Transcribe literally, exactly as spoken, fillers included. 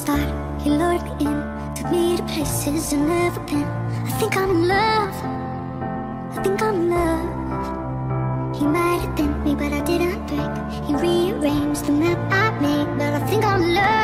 start, he lured me in, took me to places I've never been. I think I'm in love, I think I'm in love. He might have bent me, but I didn't break. He rearranged the map I made, but I think I'm in love.